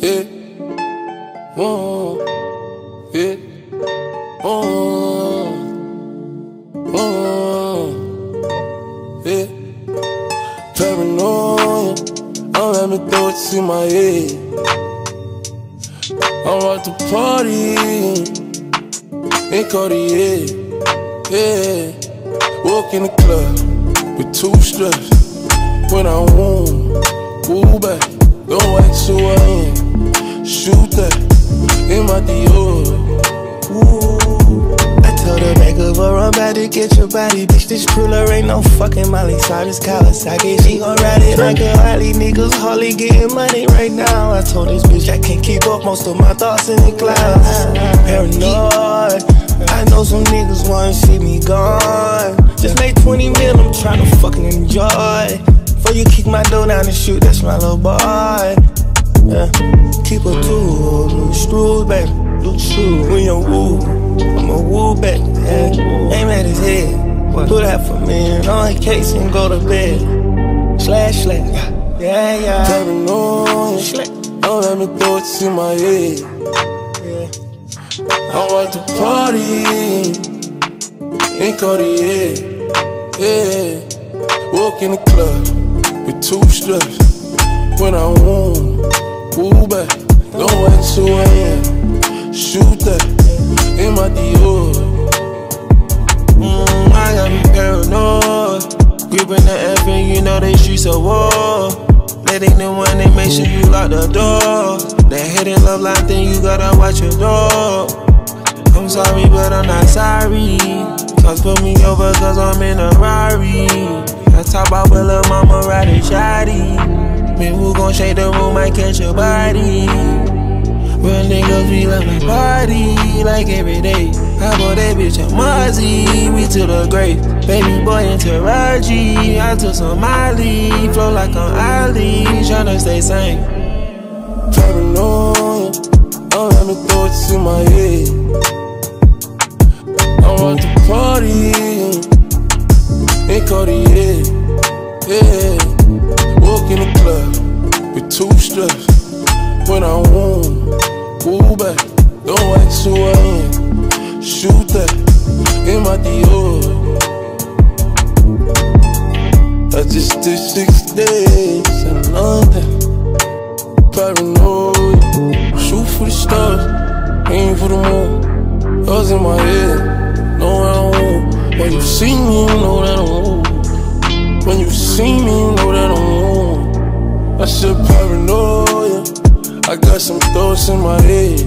yeah, yeah, yeah. Paranoia, don't let me throw it to my head. I'm at the party in Cartier, yeah. Walk in the club with two strips. When I woo back, don't wait so I am. Shoot that in my Dior. I told her back up or I'm about to get your body. Bitch, this Triller ain't no fucking Miley Cyrus Kawasaki. She gon' ride it like a Harley. Niggas hardly getting money right now. I told this bitch I can't keep up, most of my thoughts in the clouds. Paranoid, I know some niggas wanna see me gone. Just made 20 mil, I'm tryna fucking enjoy. Before you kick my door down and shoot, that's my little boy. Yeah. Keep a tool, blue screws, baby, blue shoes. When you woo, I'ma woo back, yeah. Aim at his head, put that for me and on his case and go to bed. Slash, yeah. Paranoia, don't let me throw it to my head. I'm at the party in Cartier, yeah. Walk in the club with two strips. When I woo back, don't wait so I am. Shoot that in my Dior. I got me paranoid. Gripping the F and you know they streets of war. Letting the one that make sure you lock the door. That hidden love line thing, you gotta watch your door. I'm sorry, but I'm not sorry. Cause put me over cause I'm in a Rari. I talk about with lil' mama riding shoddy. Man, who gon' shake the room, might catch your body. Real niggas, we love my party like every day. I bought that bitch a Mozzie, we to the grave. Baby boy in Taraji, I took some Molly. Flow like an Ali, tryna stay sane. Paranoia, don't let me throw it to my head. I'm at the party in Cartier, yeah. Walk in the club with two strips. When I woo back, don't wait so I am. Shoot that in my Dior. I just did 6 days in London. Paranoid, shoot for the stars, aim for the moon. Yours in my head, know I don't. When you see me, you know that I'm on. When you see me, you know that I'm on. I said paranoia, I got some thoughts in my head.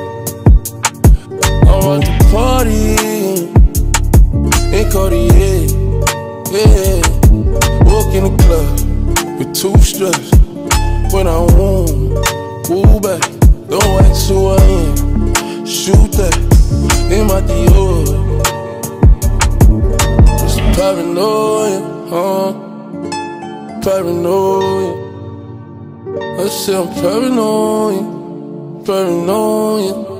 I'm at the party in Cartier, yeah. Walk in the club with two strips. When I woo back, don't wait so I am. Shoot that in my Dior. It's paranoia, paranoia. I said I'm paranoia.